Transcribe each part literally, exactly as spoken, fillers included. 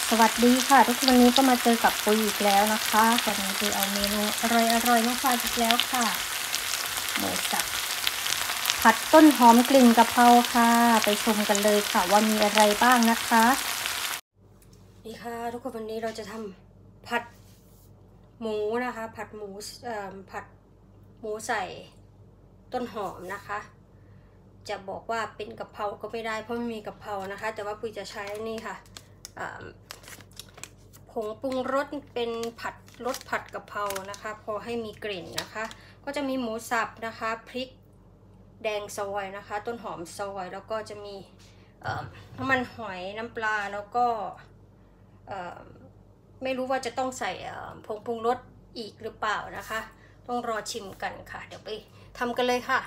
สวัสดีค่ะทุกคนวันนี้ก็มาเจอกับปุ้ยอีกแล้วนะคะวันนี้ปุ้ยเอาเมนูอร่อยๆมาฝากอีกแล้วค่ะหมูสับผัดต้นหอมกลิ่นกะเพราค่ะไปชมกันเลยค่ะว่ามีอะไรบ้างนะคะนี่ค่ะทุกคนวันนี้เราจะทำผัดหมูนะคะผัดหมูผัดหมูใส่ต้นหอมนะคะจะบอกว่าเป็นกะเพราก็ไม่ได้เพราะไม่มีกะเพรานะคะแต่ว่าปุ้ยจะใช้นี่ค่ะผงปรุงรสเป็นผัดรสผัดกะเพรานะคะพอให้มีกลิ่นนะคะก็จะมีหมูสับนะคะพริกแดงซอยนะคะต้นหอมซอยแล้วก็จะมีน้ำมันหอยน้ำปลาแล้วก็ไม่รู้ว่าจะต้องใส่ผงปรุงรสอีกหรือเปล่านะคะต้องรอชิมกันค่ะเดี๋ยวไปทำกันเลยค่ะ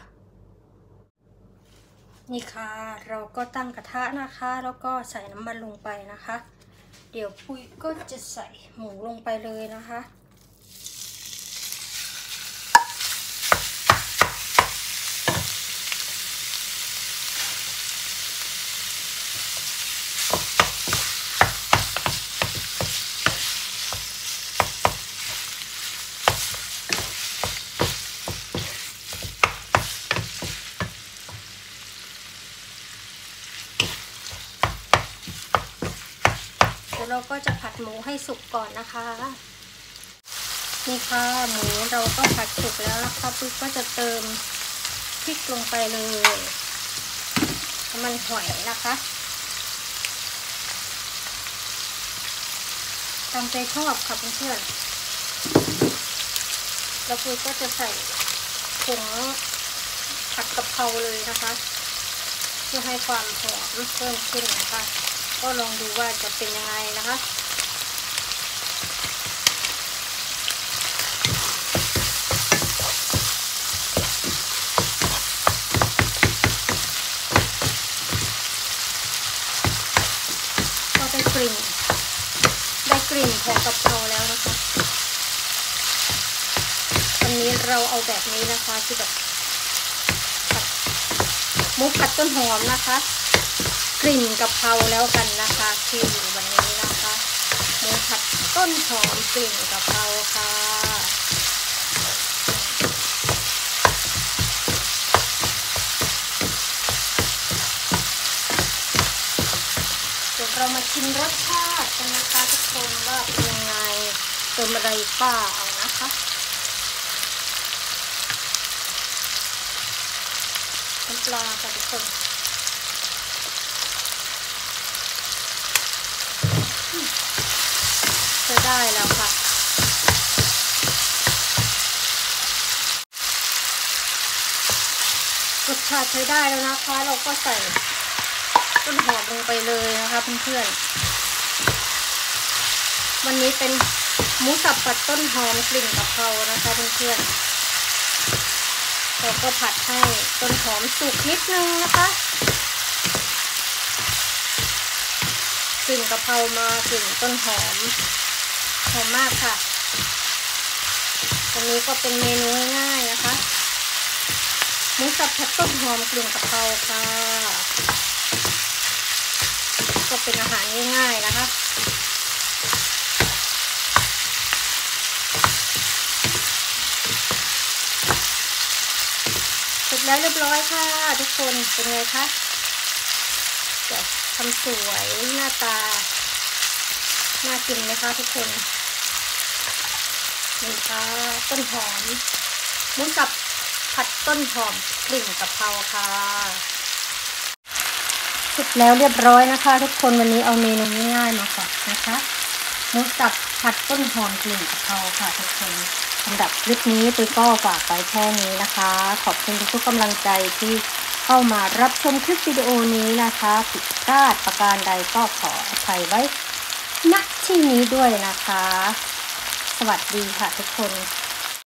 นี่ค่ะเราก็ตั้งกระทะนะคะแล้วก็ใส่น้ำมันลงไปนะคะเดี๋ยวปุ้ยก็จะใส่หมูลงไปเลยนะคะเราก็จะผัดหมูให้สุกก่อนนะคะนี่ค่ะหมูเราก็ผัดสุกแล้วนะคะปุ๊บก็จะเติมพริกลงไปเลยน้ำมันหอยนะคะตามใจชอบค่ะเพื่อนๆแล้วปุ๊บก็จะใส่ผงผัดกะเพราเลยนะคะเพื่อให้ความหอมเพิ่มขึ้นนะคะก็ลองดูว่าจะเป็นยังไงนะคะก็ได้กลิ่นได้กลิ่นของกะเพราแล้วนะคะวันนี้เราเอาแบบนี้นะคะที่แบบหมูผัดต้นหอมนะคะกลิ่นกะเพราแล้วกันนะคะที่อยู่วันนี้นะคะหมูผัดต้นหอมกลิ่นกะเพราค่ะเดี๋ยวเรามาชิมรสชาติกันนะคะทุกคนว่าเป็นยังไงเติมอะไรเปล่านะคะน้ำปลาค่ะทุกคนจะได้แล้วค่ะรสชาติใช้ได้แล้วนะคะเราก็ใส่ต้นหอมลงไปเลยนะคะเพื่อนๆวันนี้เป็นหมูสับผัดต้นหอมกลิ่นกะเพรานะคะเพื่อนๆเราก็ผัดให้ต้นหอมสุกนิดนึงนะคะกลิ่นกะเพรามากลิ่นต้นหอมหอมมากค่ะวันนี้ก็เป็นเมนูง่ายๆนะคะหมูสับผัดต้นหอมกลิ่นกะเพราค่ะก็เป็นอาหารง่ายๆนะคะเสร็จแล้วเรียบร้อยค่ะทุกคนเป็นไงคะจะทำสวยหน้าตาน่ากินไหมคะทุกคนนี่ค่ะต้นหอมหมูสับผัดต้นหอมกลิ่นกะเพราค่ะเสร็จแล้วเรียบร้อยนะคะทุกคนวันนี้เอาเมนูง่ายๆมาฝากนะคะหมูสับผัดต้นหอมกลิ่นกะเพราค่ะทุกคนสำหรับคลิปนี้ปุ้ยก็ฝากไว้แค่นี้นะคะขอบคุณทุกกำลังใจที่เข้ามารับชมคลิปวิดีโอนี้นะคะผิดพลาดประการใดก็ขออภัยไว้ณที่นี้ด้วยนะคะสวัสดีค่ะทุกคน